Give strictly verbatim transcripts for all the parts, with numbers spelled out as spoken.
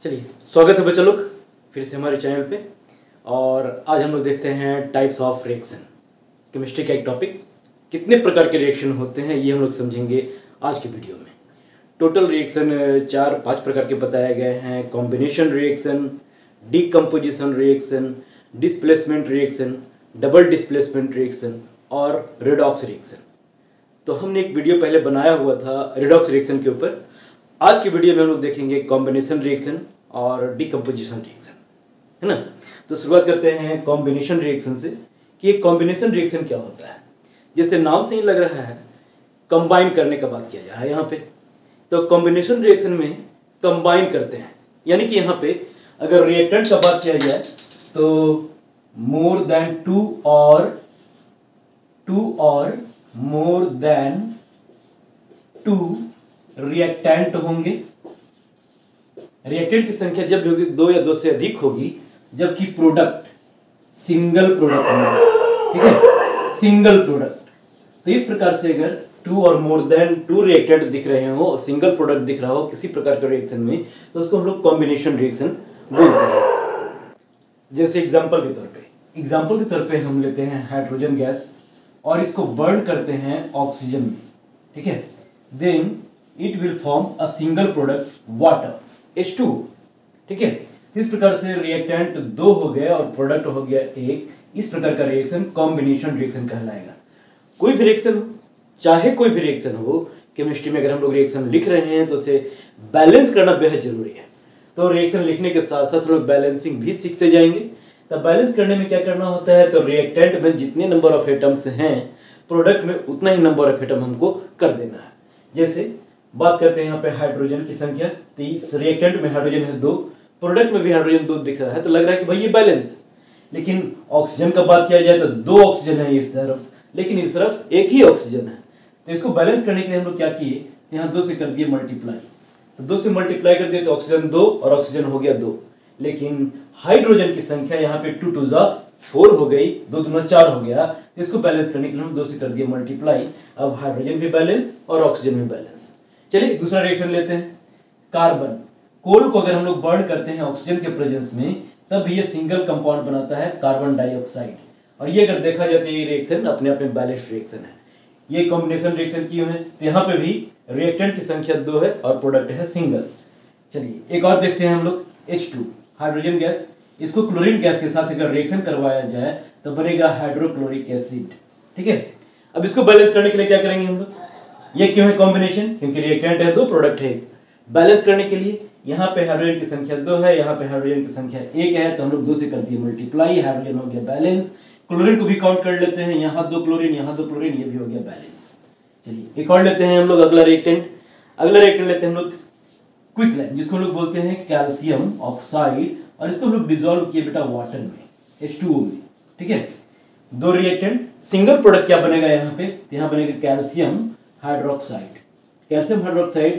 चलिए, स्वागत है बच्चा लोग फिर से हमारे चैनल पे। और आज हम लोग देखते हैं टाइप्स ऑफ रिएक्शन। केमिस्ट्री का एक टॉपिक, कितने प्रकार के रिएक्शन होते हैं ये हम लोग समझेंगे आज के वीडियो में। टोटल रिएक्शन चार पांच प्रकार के बताए गए हैं। Combination reaction, decomposition reaction, displacement reaction, double displacement reaction और रेडॉक्स रिएक्शन। तो हमने एक वीडियो पहले बनाया हुआ था रेडॉक्स रिएक्शन के ऊपर। आज की वीडियो में हम लोग देखेंगे कॉम्बिनेशन रिएक्शन और डीकम्पोजिशन रिएक्शन, है ना। तो शुरुआत करते हैं कॉम्बिनेशन रिएक्शन से कि एक कॉम्बिनेशन रिएक्शन क्या होता है। जैसे नाम से ही लग रहा है, कंबाइन करने का बात किया जा रहा है यहाँ पे। तो कॉम्बिनेशन रिएक्शन में कंबाइन करते हैं, यानी कि यहाँ पे अगर रिएक्टेंट का बात किया जाए तो मोर देन टू और टू और मोर देन टू रिएक्टेंट होंगे। रिएक्टेंट की संख्या जब भी होगी दो या दो से अधिक होगी, जबकि प्रोडक्ट सिंगल प्रोडक्ट होगा, ठीक है, सिंगल प्रोडक्ट। तो इस प्रकार से अगर टू और मोर देन टू रिएक्टेंट दिख रहे हो और सिंगल प्रोडक्ट दिख रहा हो किसी प्रकार के रिएक्शन में, तो उसको हम लोग कॉम्बिनेशन रिएक्शन बोलते हैं। जैसे एग्जांपल के तौर पे एग्जांपल के तौर पे हम लेते हैं हाइड्रोजन गैस और इसको बर्न करते हैं ऑक्सीजन में, ठीक है। Then it will form a single product water H two, ठीक है। इस प्रकार से रिएक्टेंट दो हो गए और प्रोडक्ट हो गया एक। इस प्रकार का रिएक्शन कॉम्बिनेशन रिएक्शन कहलाएगा। कोई भी रिएक्शन हो, चाहे कोई भी रिएक्शन हो, केमिस्ट्री में अगर हम लोग रिएक्शन लिख रहे हैं तो उसे बैलेंस करना बेहद जरूरी है। तो रिएक्शन लिखने के साथ साथ हम लोग बैलेंसिंग भी सीखते जाएंगे। तो बैलेंस करने में क्या करना होता है, तो रिएक्टेंट में जितने नंबर ऑफ एटम्स हैं प्रोडक्ट में उतना ही नंबर ऑफ एटम हमको कर देना है। जैसे बात करते हैं यहाँ पे हाइड्रोजन की संख्या, तीस रिएक्टेंट में हाइड्रोजन है दो, प्रोडक्ट में भी हाइड्रोजन दो दिख रहा है, तो लग रहा है कि भाई ये बैलेंस। लेकिन ऑक्सीजन का बात किया जाए तो दो ऑक्सीजन है इस तरफ, लेकिन इस तरफ एक ही ऑक्सीजन है। तो इसको बैलेंस करने के लिए हम लोग क्या किए, यहाँ दो से कर दिए मल्टीप्लाई। तो दो से मल्टीप्लाई कर दिए तो ऑक्सीजन दो और ऑक्सीजन हो गया दो। लेकिन हाइड्रोजन की संख्या यहाँ पे टू टू जा फोर हो गई, दो दूना चार हो गया। तो इसको बैलेंस करने के लिए हम दो से कर दिए मल्टीप्लाई। अब हाइड्रोजन भी बैलेंस और ऑक्सीजन भी बैलेंस। चलिए दूसरा रिएक्शन लेते हैं, कार्बन। कोल को अगर हम लोग बर्न करते हैं ऑक्सीजन के प्रेजेंस में, तब ये सिंगल कंपाउंड बनाता है कार्बन डाइऑक्साइड। और ये अगर देखा जाए तो ये रिएक्शन अपने आप में बैलेंस्ड रिएक्शन है। ये कॉम्बिनेशन रिएक्शन क्यों है, तो यहाँ पे भी रिएक्टेंट की संख्या दो है और प्रोडक्ट है सिंगल। चलिए एक और देखते हैं हम लोग, एच टू हाइड्रोजन गैस। इसको क्लोरीन गैस के साथ अगर रिएक्शन करवाया जाए तो बनेगा हाइड्रोक्लोरिक एसिड, ठीक है। अब इसको बैलेंस करने के लिए क्या करेंगे हम लोग, ये क्यों है कॉम्बिनेशन, क्योंकि रिएक्टेंट है दो, प्रोडक्ट है एक। बैलेंस करने के लिए यहाँ पे हाइड्रोजन की संख्या दो है, यहाँ पे हाइड्रोजन की संख्या एक है, तो हम लोग दो से कर दिए मल्टीप्लाई, हाइड्रोजन हो गया बैलेंस। क्लोरीन को भी काउंट कर लेते हैं, यहाँ दो क्लोरीन यहाँ दो क्लोरीन, ये भी हो गया बैलेंस। चलिए एक और लेते हैं हम लोग अगला रिएक्टेंट। अगला रिएक्टेंट लेते हैं हम लोग क्विकलाइन, जिसको हम लोग बोलते हैं कैल्शियम ऑक्साइड। और इसको हम लोग डिसॉल्व किए बेटा वाटर में, एच टू ओ में, ठीक है। दो रिएक्टेंट, सिंगल प्रोडक्ट क्या बनेगा यहाँ पे, यहाँ बनेगा कैल्शियम हाइड्रोक्साइड। कैल्शियम हाइड्रोक्साइड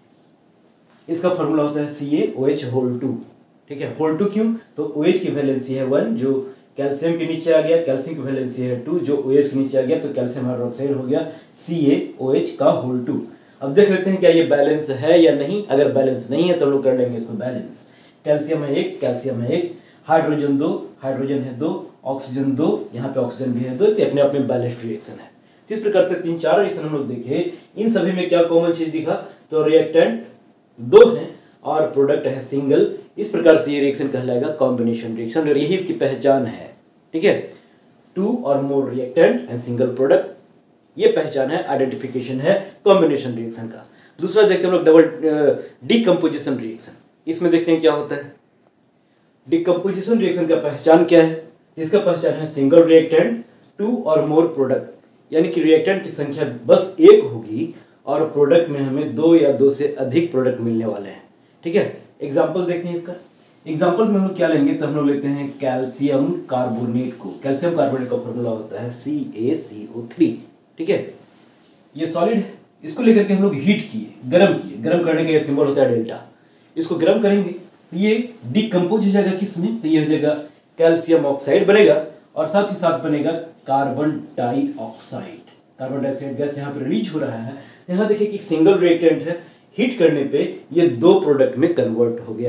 इसका फॉर्मूला होता है C A O H whole two, ठीक है। होल टू क्यों, तो ओ एच की वैलेंसी है वन, जो कैल्शियम के नीचे आ गया, कैल्शियम की वैलेंसी है टू, जो ओ एच के नीचे आ गया, तो कैल्शियम हाइड्रोक्साइड हो गया सी ए ओ एच का होल टू। अब देख लेते हैं क्या ये बैलेंस है या नहीं। अगर बैलेंस नहीं है तो हम लोग कर लेंगे इसको बैलेंस। कैल्शियम है एक, कैल्शियम है एक, हाइड्रोजन दो, हाइड्रोजन है दो, ऑक्सीजन दो, यहाँ पे ऑक्सीजन भी है दो, तो अपने आप में बैलेंस्ड रिएक्शन है। इस प्रकार से तीन चार रिएक्शन हम लोग देखे। इन सभी में क्या कॉमन चीज दिखा, तो रिएक्टेंट दो हैं और प्रोडक्ट है सिंगल। इस प्रकार से ये रिएक्शन कहलाएगा कॉम्बिनेशन रिएक्शन और यही इसकी पहचान है, ठीक है। टू और more reactant and single product, ये पहचान है, आइडेंटिफिकेशन है कॉम्बिनेशन रिएक्शन का। दूसरा देखते हैं हम लोग डबल डीकम्पोजिशन रिएक्शन। इसमें देखते हैं क्या होता है। डीकम्पोजिशन रिएक्शन का पहचान क्या है, इसका पहचान है सिंगल रिएक्टेंट, टू और मोर प्रोडक्ट, यानी कि रिएक्टेंट की संख्या बस एक होगी और प्रोडक्ट में हमें दो या दो से अधिक प्रोडक्ट मिलने वाले हैं, ठीक है। एग्जांपल देखते हैं इसका। एग्जांपल में हम लोग क्या लेंगे, तो हम लोग लेते हैं कैल्शियम कार्बोनेट को। कैल्शियम कार्बोनेट का फॉर्मूला होता है सी ए सी ओ थ्री, ठीक है। ये सॉलिड है, इसको लेकर के हम लोग हीट किए, गर्म किए। गर्म करने का ये सिंबल होता है डेल्टा। इसको गर्म करेंगे तो ये डिकम्पोज हो जाएगा किसमें, तो ये हो जाएगा कैल्शियम ऑक्साइड बनेगा और साथ ही साथ बनेगा carbon dioxide. Carbon dioxide gas यहाँ पर रिलीज हो रहा है। यहाँ देखिए कि सिंगल रिएक्टेंट है, हीट करने पे ये दो प्रोडक्ट में कन्वर्ट हो गया।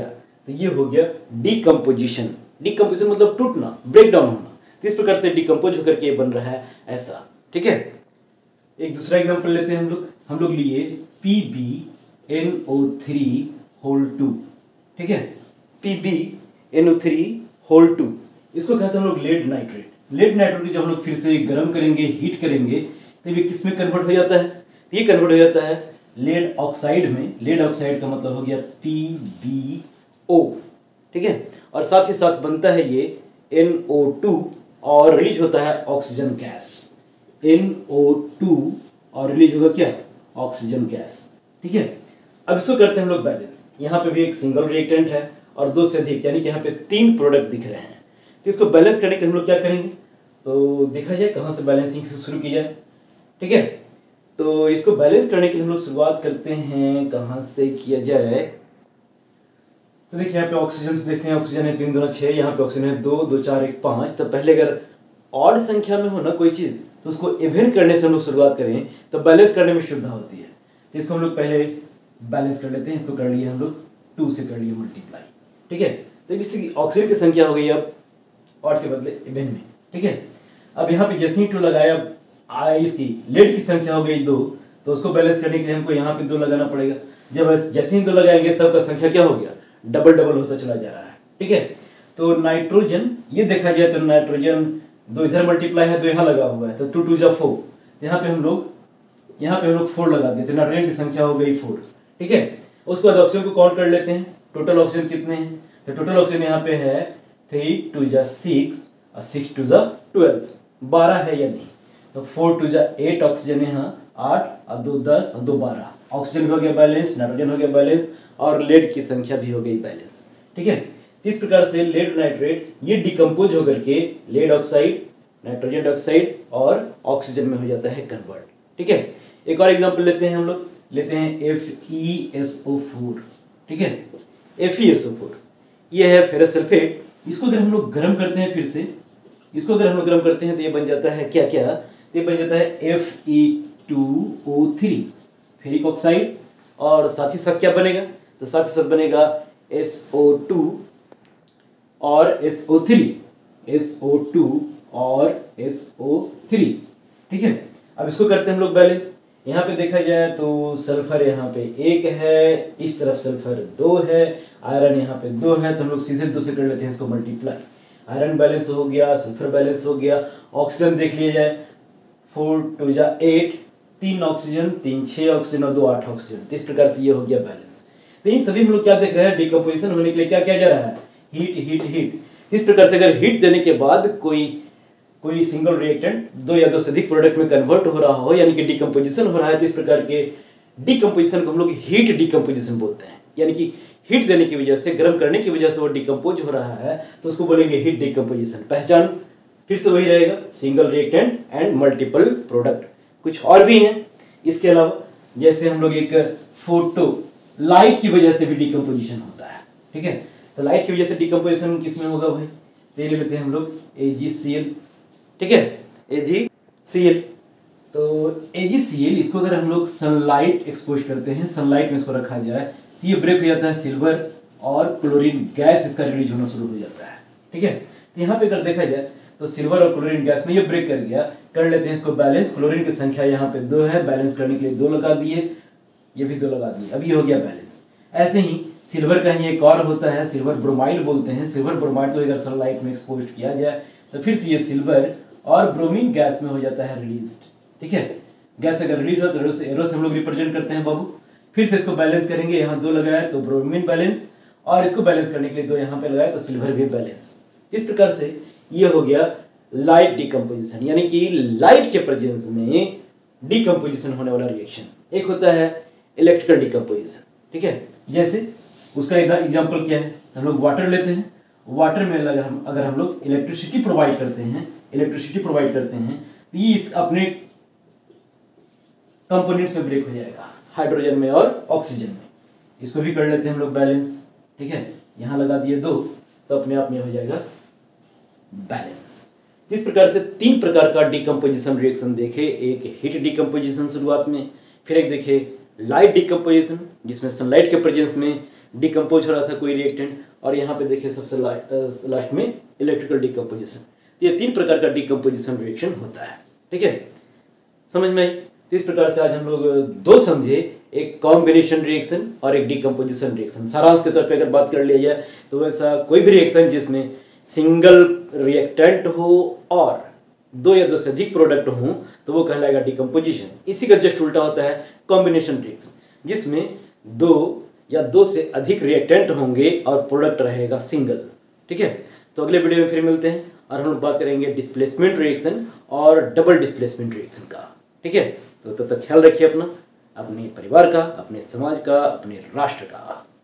तो ये हो गया डिकम्पोजिशन। डिकम्पोजिशन मतलब टूटना, ब्रेक डाउन होना। तो इस प्रकार से डिकम्पोज होकर के बन रहा है ऐसा, ठीक है। एक दूसरा एग्जांपल लेते हैं हम लोग हम लोग लिए P B N O three whole two, ठीक है। P B N O three whole two, इसको कहते हैं हम लोग लेड नाइट्रेट। लेड नाइट्रेट जब हम लोग फिर से गर्म करेंगे, हीट करेंगे, तो ये किस में कन्वर्ट हो जाता है? तो ये कन्वर्ट हो जाता है लेड ऑक्साइड में। लेड ऑक्साइड का मतलब हो गया पी बी ओ, ठीक है। और साथ ही साथ बनता है ये एन ओ टू और रिलीज होता है oxygen gas. N O two और रिलीज होगा क्या? ऑक्सीजन गैस, ठीक है। अब इसको करते हैं हम लोग बैलेंस। यहाँ पे भी एक सिंगल रिएक्टेंट है और दो से अधिक, यानी कि यहाँ पे तीन प्रोडक्ट दिख रहे हैं। तो इसको बैलेंस करने के हम लोग क्या करेंगे? तो देखा जाए कहाँ से बैलेंसिंग से शुरू की जाए, ठीक है। तो इसको बैलेंस करने के लिए हम लोग शुरुआत करते हैं, कहाँ से किया जाए? तो देखिए यहाँ पे ऑक्सीजन से देखते हैं, ऑक्सीजन है तीन दूना छः, यहाँ पे ऑक्सीजन है दो, दो चार एक पाँच। तो पहले अगर ऑड संख्या में हो ना कोई चीज़, तो उसको इवन करने से हम लोग शुरुआत करें तो बैलेंस करने में सुविधा होती है। तो इसको हम लोग पहले बैलेंस कर लेते हैं। इसको कर लिए हम लोग टू से कर लिए मल्टीप्लाई, ठीक है। तो इसकी ऑक्सीजन की संख्या हो गई अब ऑड के बदले इवन में, ठीक है। अब यहाँ पे जैसे ही टू लगाया, इसकी लेड की संख्या हो गई दो, तो उसको बैलेंस करने के लिए हमको यहाँ पे दो लगाना पड़ेगा। जब जैसे ही दो लगाएंगे सबका संख्या क्या हो गया? डबल डबल होता चला जा रहा है, ठीक है। तो नाइट्रोजन, ये देखा जाए तो नाइट्रोजन दो इधर मल्टीप्लाई है, दो यहाँ लगा हुआ है, तो टू टू जा फोर। यहाँ पे हम लोग यहाँ पे हम लोग फोर लगा दिए, तो नाइट्रोजन की संख्या हो गई फोर, ठीक है। उसके बाद ऑक्सीजन को काउंट कर लेते हैं, टोटल ऑक्सीजन कितने हैं? तो टोटल ऑक्सीजन यहाँ पे है थ्री टू जा सिक्स और सिक्स टू जा ट्वेल्व, बारह है या नहीं? तो फोर टू जा एट ऑक्सीजन है, यहाँ आठ और दो दस और दो बारह। ऑक्सीजन भी हो गया बैलेंस, नाइट्रोजन हो गया बैलेंस और लेड की संख्या भी हो गई बैलेंस, ठीक है। इस प्रकार से लेड नाइट्रेट ये डिकम्पोज होकर के लेड ऑक्साइड, नाइट्रोजन डाइऑक्साइड और ऑक्सीजन में हो जाता है कन्वर्ट, ठीक है। एक और एग्जांपल लेते हैं हम लोग, लेते हैं F E S O four, ठीक है। F E S O four ये है फेरस सल्फेट। इसको अगर हम लोग गर्म करते हैं, फिर से इसको अगर हम लोग गर्म करते हैं तो ये बन जाता है क्या क्या? तो ये बन जाता है F E two O three, ferric oxide, और साथ ही साथ क्या बनेगा? तो साथ ही साथ बनेगा एस ओ टू और S O three, S O two और एस ओ थ्री, ठीक है। अब इसको करते हैं हम लोग बैलेंस। यहाँ पे देखा जाए तो सल्फर यहाँ पे एक है, इस तरफ सल्फर दो है, आयरन यहाँ पे दो है, तो हम लोग सीधे दो से कर लेते हैं इसको मल्टीप्लाई। आयरन बैलेंस हो गया, सल्फर बैलेंस हो गया। ऑक्सीजन देख लिया जाए, फोर टू जा एट, तीन ऑक्सीजन, तीन छः ऑक्सीजन और दो आठ ऑक्सीजन। तो इस प्रकार से ये हो गया बैलेंस। तो इन सभी हम लोग क्या देख रहे हैं? डिकम्पोजिशन होने के लिए क्या किया जा रहा है? Heat heat heat. इस प्रकार से अगर हीट देने के बाद कोई कोई सिंगल रिएक्टेंट दो या दो से अधिक प्रोडक्ट में कन्वर्ट हो रहा हो, यानी कि डिकम्पोजिशन हो रहा है, तो इस प्रकार के डिकम्पोजिशन को हम लोग हीट डिकम्पोजिशन बोलते हैं। यानी कि हीट देने की वजह से, गर्म करने की वजह से वो डिकम्पोज हो रहा है, तो उसको बोलेंगे हीट डिकम्पोजिशन। पहचान फिर से वही रहेगा, single reactant and multiple product. कुछ और भी हैं इसके अलावा, जैसे हम लोग एक फोटो लाइट की वजह से भी डिकम्पोजिशन होता है, ठीक है। तो लाइट की वजह से डिकम्पोजिशन किस में होगा भाई? तो ये ले लेते हैं हम लोग ए जी सी एल, ठीक है, ए जी सी एल। तो ए जी सी एल इसको अगर हम लोग सनलाइट एक्सपोज करते हैं, सनलाइट में इसको रखा जाए, तो ये ब्रेक हो जाता है सिल्वर और क्लोरीन गैस इसका रिलीज होना शुरू हो जाता है, ठीक है। तो यहाँ पे अगर देखा जाए तो सिल्वर और क्लोरीन गैस में ये ब्रेक कर गया। कर लेते हैं इसको बैलेंस। क्लोरीन की संख्या यहाँ पे दो है, बैलेंस करने के लिए दो लगा दिए, ये भी दो लगा दिए, अब ये हो गया बैलेंस। ऐसे ही सिल्वर का ही एक और होता है, सिल्वर ब्रोमाइड बोलते हैं। सिल्वर ब्रोमाइड को अगर सनलाइट में एक्सपोज किया जाए तो फिर से ये सिल्वर और ब्रोमीन गैस में हो जाता है रिलीज, ठीक है। गैस अगर रिलीज हो तो एरो से, एरो से हम लोग रिप्रेजेंट करते हैं बाबू। फिर से इसको बैलेंस करेंगे, यहाँ दो लगाया तो ब्रोमीन बैलेंस, और इसको बैलेंस करने के लिए दो यहाँ पे लगाया तो सिल्वर भी बैलेंस। इस प्रकार से ये हो गया लाइट डिकम्पोजिशन, यानी कि लाइट के प्रेजेंस में डिकम्पोजिशन होने वाला रिएक्शन। एक होता है इलेक्ट्रिकल डिकम्पोजिशन, ठीक है। जैसे उसका एग्जांपल क्या है? हम लोग वाटर लेते हैं, वाटर में अगर हम अगर हम लोग इलेक्ट्रिसिटी प्रोवाइड करते हैं इलेक्ट्रिसिटी प्रोवाइड करते हैं तो ये अपने कंपोनेंट्स में ब्रेक हो जाएगा, हाइड्रोजन में और ऑक्सीजन में। इसको भी कर लेते हैं हम लोग बैलेंस, ठीक है। यहाँ लगा दिए दो, तो अपने आप में हो जाएगा बैलेंस। इस प्रकार से तीन प्रकार का डिकम्पोजिशन रिएक्शन देखे। एक हीट डिकम्पोजिशन शुरुआत में, फिर एक देखे लाइट डिकम्पोजिशन जिसमें सनलाइट के प्रेजेंस में डिकम्पोज हो रहा था कोई रिएक्टेंट, और यहाँ पे देखिए सबसे लास्ट लास्ट में इलेक्ट्रिकल डिकम्पोजिशन। तो ये तीन प्रकार का डिकम्पोजिशन रिएक्शन होता है, ठीक है, समझ में आई। तो इस प्रकार से आज हम लोग दो समझे, एक कॉम्बिनेशन रिएक्शन और एक डिकम्पोजिशन रिएक्शन। सारांश के तौर पे अगर बात कर लिया जाए तो ऐसा कोई भी रिएक्शन जिसमें सिंगल रिएक्टेंट हो और दो या दो से अधिक प्रोडक्ट हो तो वो कहलाएगा डिकम्पोजिशन। इसी का जस्ट उल्टा होता है कॉम्बिनेशन रिएक्शन, जिसमें दो या दो से अधिक रिएक्टेंट होंगे और प्रोडक्ट रहेगा सिंगल, ठीक है। तो अगले वीडियो में फिर मिलते हैं और हम लोग बात करेंगे डिस्प्लेसमेंट रिएक्शन और डबल डिस्प्लेसमेंट रिएक्शन का, ठीक है। तो तब तक ख्याल रखिए अपना, अपने परिवार का, अपने समाज का, अपने राष्ट्र का।